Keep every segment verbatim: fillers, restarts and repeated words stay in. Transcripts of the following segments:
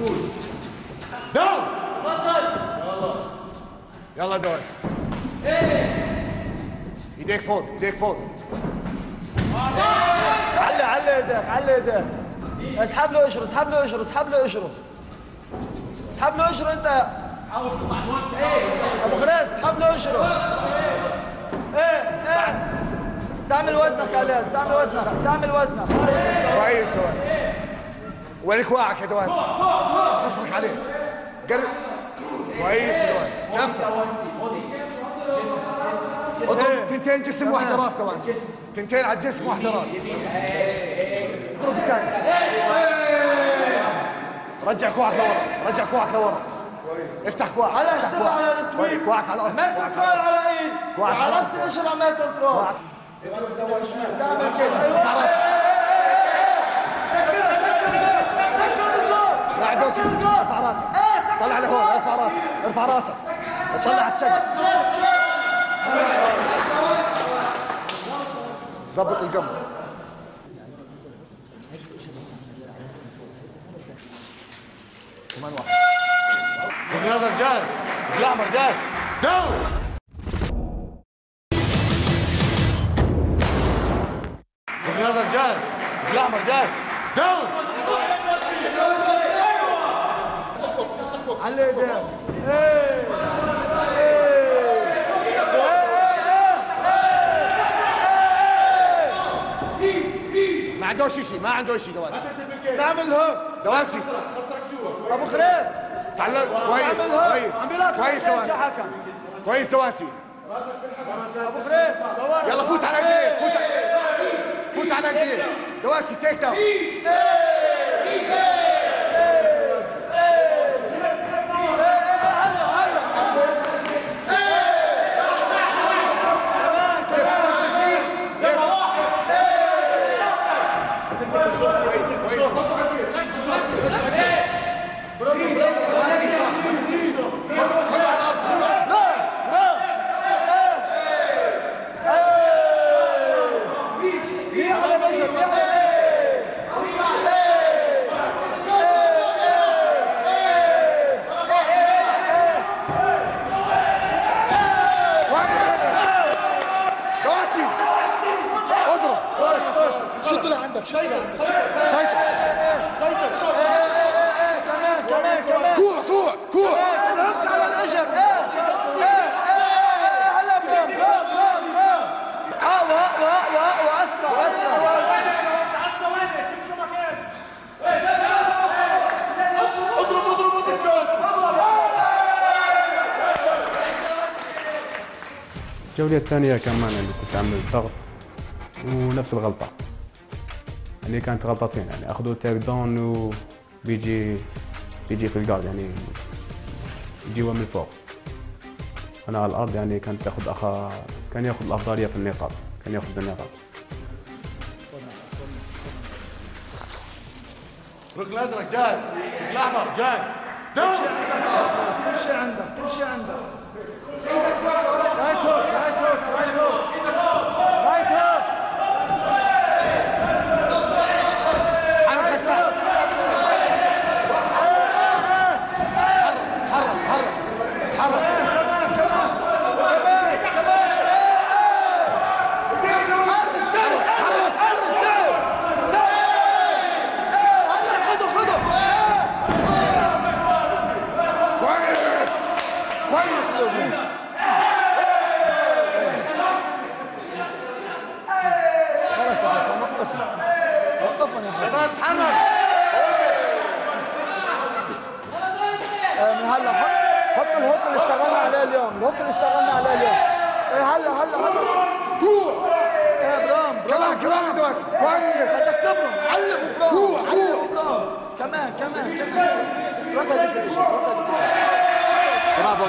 داون. يلا دوس. ايديك فوق، ايديك فوق. علي علي ايديك، علي ايديك. اسحب له قشره، اسحب له قشره، اسحب له قشره. اسحب له قشره انت. ابو خريس اسحب له قشره. ايه ايه استعمل وزنك عليه، استعمل وزنك، استعمل وزنك. كويس دوس. وينك واعك يا دوس؟ تصرخ عليه. قرب. كويس دوس. نفس. اضرب تنتين جسم واحدة راس دوس. تنتين على الجسم واحدة راس. اضرب الثاني. رجع كوعك لورا، رجع كوعك لورا. افتح كوعك، على افتح اشتغل على السويد. كوعك على الارض. ما كنترول على ايد. على نفس القشره ما كنترول. استعمل كده. ارفع راسك. سكرها سكرها سكر الضوء. لا عدوش ارفع راسك. طلع لهون، ارفع راسك، ارفع راسك. طلع على السقف. ظبط القمر. كمان واحد. النظر جاهز. الاحمر جاهز. داون. النظر جاهز. الاحمر جاهز. داون. علي ايديك. ما عنده شيء، ما عنده شيء دواسي. استعمل هوك. دواسي. ابو خريس. تعلم كويس كويس كويس دواسي. كويس دواسي. ابو خريس. يلا فوت على رجليه، فوت فوت على رجليه. دواسي تيك داون. سيطر سيطر سيطر. كمان كمان كمان. كوع كوع كوع. الهوك على الاجر. ايه ايه ايه هلا برام برام برام برام. اه وا وا وا واسرع اسرع. اضرب اضرب اضرب دواسي. الجولة الثانية كمان اللي كنت عامل ضغط ونفس الغلطة، يعني كانت غلطتين، يعني اخذوا تيك داون وبيجي بيجي في الجارد، يعني يجيوا من فوق. انا على الارض يعني كانت تاخذ اخا كان ياخذ الافضلية في النقاط، كان ياخذ النقاط. الركن الازرق جاهز، الاحمر جاهز. داون. كل شيء عندك، كل شيء عندك. رايت هوك رايت هوك رايت هوك رايت هوك. حرك حرك حرك. كمان كمان كمان كمان. هلا خذوا خذوا. كويس كويس لوبي. خلاص يا حكم وقفنا وقفنا يا حكم. تحرك. من هلا حط حط الهوك اللي اشتغلنا عليه اليوم، الهوك اللي اشتغلنا عليه اليوم. ايه هلا هلا هلا. كوع. ايه برام برام. كمان كمان دواسي. كويس. بدك تبرم. علم برام. كوع علم برام. كمان كمان كمان. اترك هذيك الاشي، اترك هذيك الاشي. برافو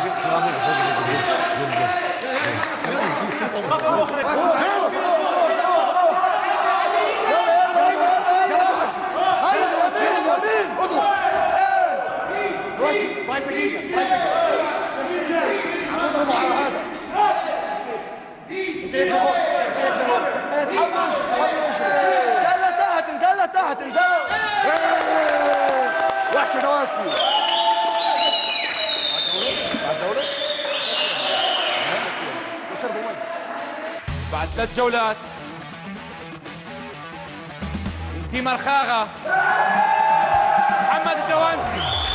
طيب دقيقة طيب دقيقة عمودهم على هذا. انت لك لفوق انت لك لفوق. اسحب وجهك اسحب وجهك. انزل لتحت انزل لتحت انزل. احكي دواسي بعد جولة يشربوا مي بعد ثلاث جولات تيم الخاغة محمد الدوانسي